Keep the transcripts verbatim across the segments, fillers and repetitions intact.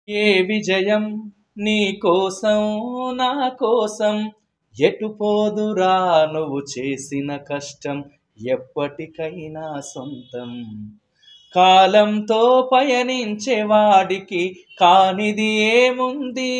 ఏ విజయం నీ కోసం నా కోసం ఎటు పోదురా నువ్వు చేసిన కష్టం ఎప్పటికైనా సొంతం కాలంతో పయనించేవాడికి కానిది ఏముంది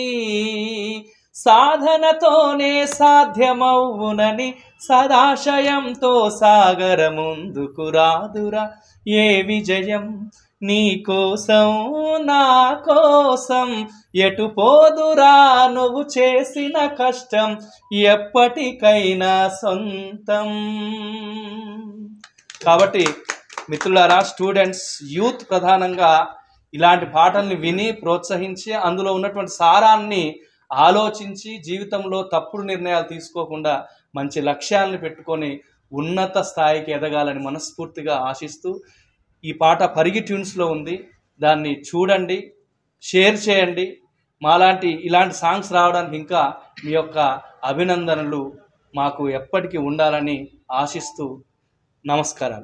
సాధనతోనే సాధ్యమవునని సదాశయంతో సాగర ముందుకు రాదురా ఏ విజయం నీ కోసం నా కోసం ఎటు పోదురా నువ్వు చేసిన కష్టం ఎప్పటికైనా సొంతం. కాబట్టి మిత్రులారా, స్టూడెంట్స్, యూత్ ప్రధానంగా ఇలాంటి పాటల్ని విని ప్రోత్సహించి అందులో ఉన్నటువంటి సారాన్ని ఆలోచించి జీవితంలో తప్పుడు నిర్ణయాలు తీసుకోకుండా మంచి లక్ష్యాలను పెట్టుకొని ఉన్నత స్థాయికి ఎదగాలని మనస్ఫూర్తిగా ఆశిస్తూ ఈ పాట పరిగి ట్యూన్స్లో ఉంది, దాన్ని చూడండి, షేర్ చేయండి. మాలాంటి ఇలాంటి సాంగ్స్ రావడానికి ఇంకా మీ యొక్క అభినందనలు మాకు ఎప్పటికీ ఉండాలని ఆశిస్తూ నమస్కారాలు.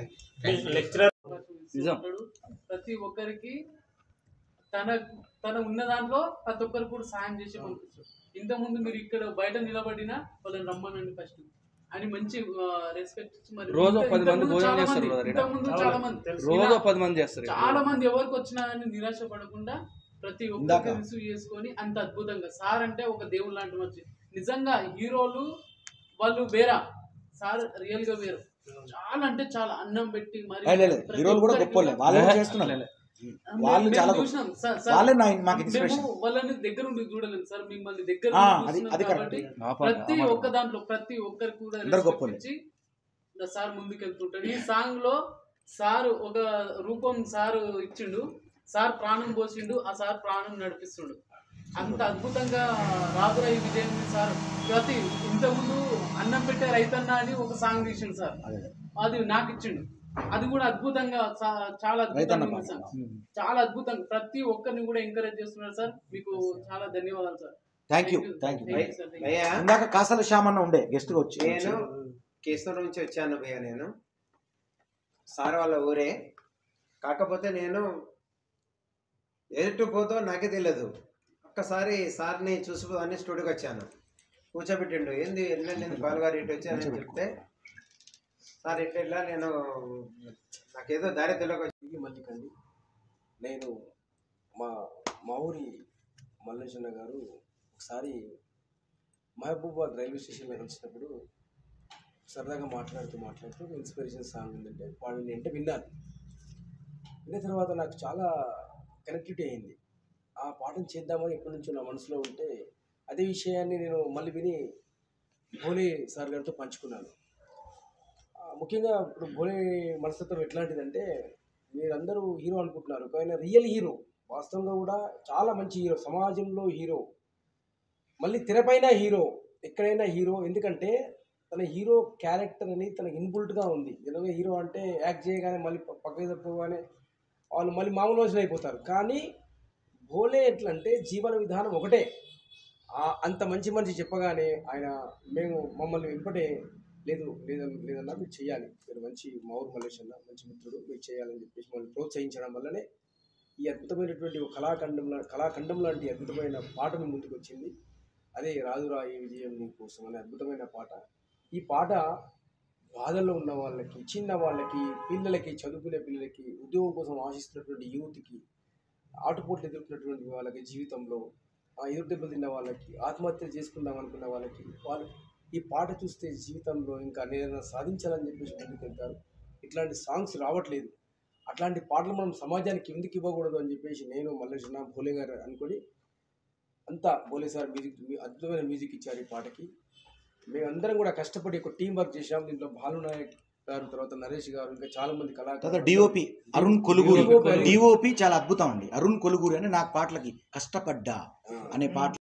ప్రతి ఒక్కరికి తన తన ఉన్న దాంట్లో ప్రతి ఒక్కరికి కూడా సాయం చేసి పంపిస్తారు. ఇంతకుముందు మీరు ఇక్కడ బయట నిలబడినా వాళ్ళని రమ్మనండి ఫస్ట్ అని మంచి రెస్పెక్ట్ ఇచ్చి మరి రోజు పది మంది భోజనం చేస్తారు. ఇంతకుముందు చాలా మంది రోజు పది మంది చేస్తారు. చాలా మంది ఎవరికి వచ్చినా అని నిరాశ పడకుండా ప్రతి ఒక్కరికి రిసీవ్ చేసుకొని అంత అద్భుతంగా సార్ అంటే ఒక దేవుడు లాంటి మంచి నిజంగా హీరోలు వాళ్ళు వేరా, సార్ రియల్ గా వేరు. చాలా అంటే చాలా అన్నం పెట్టి మరి హీరోలు కూడా గొప్పలే, వాళ్ళే చేస్తున్నారు, వాళ్ళు చాలా చూసినాం సార్. వాళ్ళని దగ్గర ఉండి చూడలేదు సార్, మిమ్మల్ని దగ్గర కాబట్టి ప్రతి ఒక్క దాంట్లో ప్రతి ఒక్కరికి కూడా సార్ ముందుకెళ్తుంటాడు. ఈ సాంగ్ లో సార్ ఒక రూపం సార్ ఇచ్చిండు, సార్ ప్రాణం పోసిండు, ఆ సార్ ప్రాణం నడిపిస్తుండు. అంత అద్భుతంగా రాదురా ఈ విజయం సార్. ప్రతి ఇంతకుముందు అన్నం పెట్టే రైతన్న అని ఒక సాంగ్ తీసిండు సార్, అది నాకు ఇచ్చిండు. అది కూడా అద్భుతంగా చాలా అద్భుతంగా చాలా అద్భుతంగా ప్రతి ఒక్కరిని కూడా ఎంకరేజ్ చేస్తున్నారు సార్. మీకు చాలా ధన్యవాదాలు sir. Thank you thank you. ఇందాక కాసాల శ్యామన్న ఉండే గెస్ట్ గా వచ్చి, నేను కేసూరు నుంచి వచ్చాను భయ్య. నేను సార్ వాళ్ళ ఊరే, కాకపోతే నేను ఎటు పోతో నాకే తెలియదు. ఒక్కసారి సార్ని చూసిపోదాన్ని స్టూడియోకి వచ్చాను, కూర్చోబెట్టిండు. ఏంది ఎన్నెంది బాలుగారు ఇటు వచ్చానని చెప్తే, సార్ ఇట్లా నేను నాకేదో దారి తెలియక మల్లికండి. నేను మా మా ఊరి మల్లేశన్న గారు ఒకసారి మహబూబాబాద్ రైల్వే స్టేషన్లో కలిసినప్పుడు సరదాగా మాట్లాడుతూ మాట్లాడుతూ ఇన్స్పిరేషన్ సాంగ్ ఉందంటే వాడిని అంటే విన్నాను. విన్న తర్వాత నాకు చాలా కనెక్టివిటీ అయింది. ఆ పాటను చేద్దామని ఎప్పటి నుంచో నా మనసులో ఉంటే అదే విషయాన్ని నేను మళ్ళీ విని భోలే సార్ గారితో పంచుకున్నాను. ముఖ్యంగా ఇప్పుడు భోలే మనస్తత్వం ఎట్లాంటిదంటే, మీరందరూ హీరో అనుకుంటున్నారు కానీ రియల్ హీరో, వాస్తవంగా కూడా చాలా మంచి హీరో, సమాజంలో హీరో, మళ్ళీ తెరపైన హీరో, ఎక్కడైనా హీరో. ఎందుకంటే తన హీరో క్యారెక్టర్ అని తనకి ఇన్బుల్ట్గా ఉంది. జనరల్గా హీరో అంటే యాక్ట్ చేయగానే మళ్ళీ పక్కకి తప్పుగానే వాళ్ళు మళ్ళీ మామూలు మనుషులు అయిపోతారు. కానీ భోలే ఎట్లా అంటే జీవన విధానం ఒకటే. అంత మంచి మనిషి చెప్పగానే ఆయన మేము మమ్మల్ని వెంపటే లేదు లేదన్నా లేదన్నా మీరు చేయాలి, మీరు మంచి మా ఊరు మల్లేశన్న మంచి మిత్రుడు, మీరు చేయాలని చెప్పేసి మమ్మల్ని ప్రోత్సహించడం వల్లనే ఈ అద్భుతమైనటువంటి ఒక కళాఖండం కళాఖండం లాంటి అద్భుతమైన పాట మీ ముందుకు వచ్చింది. అదే రాదురా ఈ విజయం నీ కోసం అనే అద్భుతమైన పాట. ఈ పాట బాధల్లో ఉన్న వాళ్ళకి, చిన్న వాళ్ళకి, పిల్లలకి, చదువుకునే పిల్లలకి, ఉద్యోగం కోసం ఆశిస్తున్నటువంటి యూత్కి, ఆటుపోట్లు ఎదుర్కొన్నటువంటి వాళ్ళకి, జీవితంలో ఎదురు దెబ్బలు తిన్న వాళ్ళకి, ఆత్మహత్య చేసుకుందాం అనుకున్న వాళ్ళకి, వాళ్ళు ఈ పాట చూస్తే జీవితంలో ఇంకా నేను సాధించాలని చెప్పేసి ముందుకెళ్తారు. ఇట్లాంటి సాంగ్స్ రావట్లేదు, అట్లాంటి పాటలు మనం సమాజానికి ఎందుకు ఇవ్వకూడదు అని చెప్పేసి నేను మల్లేశన్న భోలే గారు అనుకొని అంతా భోలే సార్ మ్యూజిక్ అద్భుతమైన మ్యూజిక్ ఇచ్చారు ఈ పాటకి. మేమందరం కూడా కష్టపడి ఒక టీం వర్క్ చేసాం. దీంట్లో భానునాయక్ గారు, తర్వాత నరేష్ గారు, ఇంకా చాలా మంది కళాకారులు, డిఓపి అరుణ్ కొలుగూరి, డిఓపి చాలా అద్భుతం అండి. అరుణ్ కొలుగూరి అని నాకు పాటలకి కష్టపడ్డా అనే పాట